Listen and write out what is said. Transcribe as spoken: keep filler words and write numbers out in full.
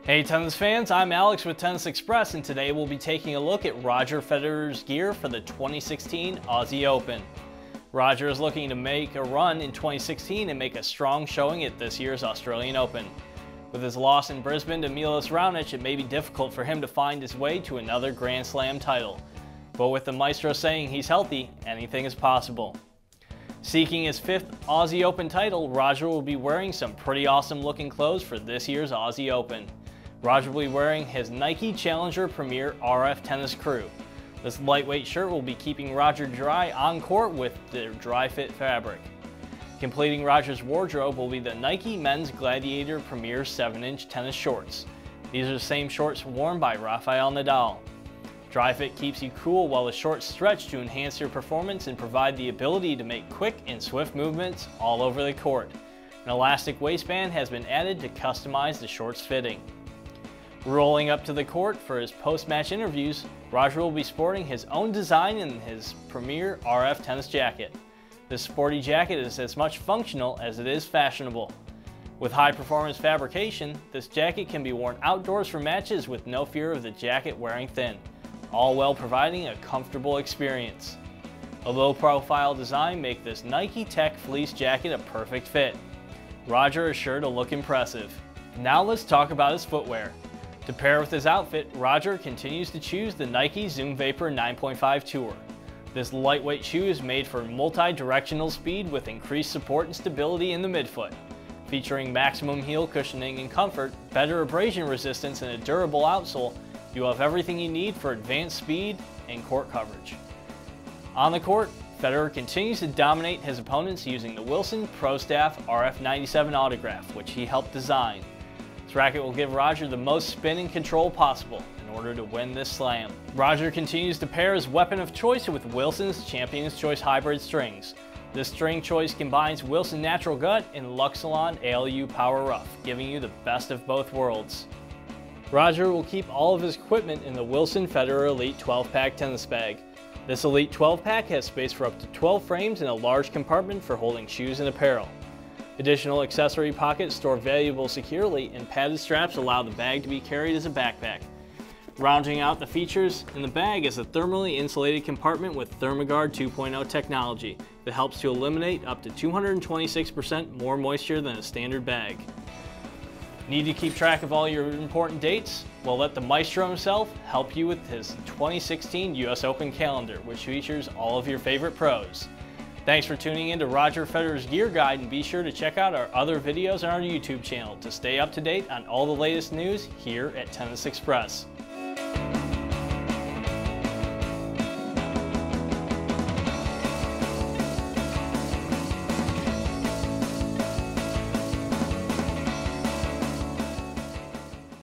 Hey tennis fans, I'm Alex with Tennis Express, and today we'll be taking a look at Roger Federer's gear for the twenty sixteen Aussie Open. Roger is looking to make a run in twenty sixteen and make a strong showing at this year's Australian Open. With his loss in Brisbane to Milos Raonic, it may be difficult for him to find his way to another Grand Slam title. But with the Maestro saying he's healthy, anything is possible. Seeking his fifth Aussie Open title, Roger will be wearing some pretty awesome looking clothes for this year's Aussie Open. Roger will be wearing his Nike Challenger Premier R F Tennis Crew. This lightweight shirt will be keeping Roger dry on court with the dry-fit fabric. Completing Roger's wardrobe will be the Nike Men's Gladiator Premier seven inch tennis shorts. These are the same shorts worn by Rafael Nadal. Dry fit keeps you cool while the shorts stretch to enhance your performance and provide the ability to make quick and swift movements all over the court. An elastic waistband has been added to customize the shorts fitting. Rolling up to the court for his post-match interviews, Roger will be sporting his own design in his Premier R F tennis jacket. This sporty jacket is as much functional as it is fashionable. With high-performance fabrication, this jacket can be worn outdoors for matches with no fear of the jacket wearing thin, all while providing a comfortable experience. A low-profile design makes this Nike Tech fleece jacket a perfect fit. Roger is sure to look impressive. Now let's talk about his footwear. To pair with his outfit, Roger continues to choose the Nike Zoom Vapor nine point five Tour. This lightweight shoe is made for multi-directional speed with increased support and stability in the midfoot. Featuring maximum heel cushioning and comfort, better abrasion resistance, and a durable outsole, you have everything you need for advanced speed and court coverage. On the court, Federer continues to dominate his opponents using the Wilson Pro Staff R F ninety-seven Autograph, which he helped design. This racket will give Roger the most spin and control possible in order to win this slam. Roger continues to pair his weapon of choice with Wilson's Champion's Choice Hybrid strings. This string choice combines Wilson Natural Gut and Luxilon A L U Power Rough, giving you the best of both worlds. Roger will keep all of his equipment in the Wilson Federer Elite twelve pack tennis bag. This Elite twelve pack has space for up to twelve frames and a large compartment for holding shoes and apparel. Additional accessory pockets store valuables securely, and padded straps allow the bag to be carried as a backpack. Rounding out the features in the bag is a thermally insulated compartment with Thermogard two point oh technology that helps to eliminate up to two hundred twenty-six percent more moisture than a standard bag. Need to keep track of all your important dates? Well, let the Maestro himself help you with his twenty sixteen U S Open calendar, which features all of your favorite pros. Thanks for tuning in to Roger Federer's Gear Guide, and be sure to check out our other videos on our YouTube channel to stay up to date on all the latest news here at Tennis Express.